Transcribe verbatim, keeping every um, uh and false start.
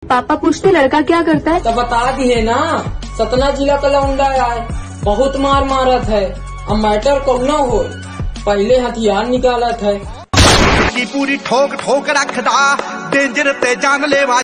पापा पूछते लड़का क्या करता है? तो बता दिए ना, सतना जिला का लौंडा है, बहुत मार मारत है। अब मैटर कौनो हो, पहले हथियार निकालत है। पूरी ठोक ठोक रखदा डेंजर ते जानलेवा।